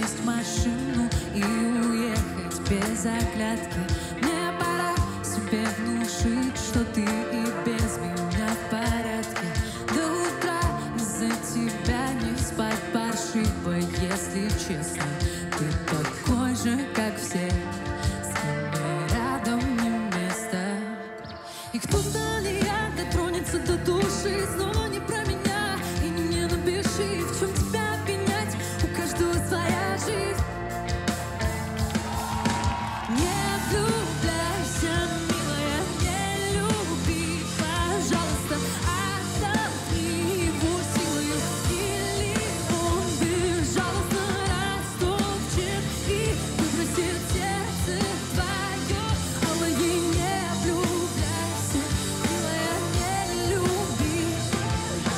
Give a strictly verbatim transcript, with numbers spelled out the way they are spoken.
сесть в машину и уехать без оглядки. Мне пора себе внушить, что ты